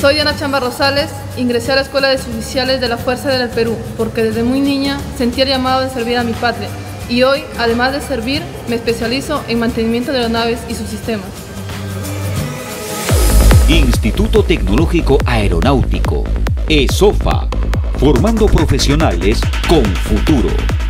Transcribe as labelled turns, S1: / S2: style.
S1: Soy Ana Chamba Rosales, ingresé a la Escuela de Suboficiales de la Fuerza Aérea del Perú porque desde muy niña sentía el llamado de servir a mi patria y hoy, además de servir, me especializo en mantenimiento de aeronaves y sus sistemas.
S2: Instituto Tecnológico Aeronáutico, ESOFA, formando profesionales con futuro.